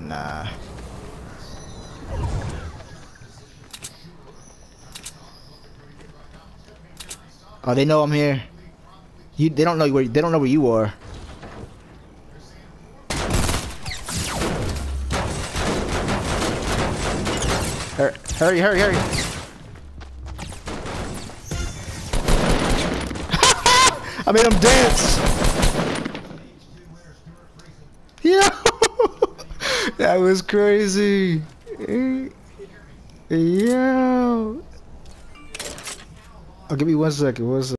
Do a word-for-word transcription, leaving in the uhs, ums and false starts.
Nah. Oh, they know I'm here. You, they don't know where. They don't know where you are. Hurry, hurry, hurry, hurry! I made him dance. Yeah, that was crazy. Yeah. Oh, give me one second. One second.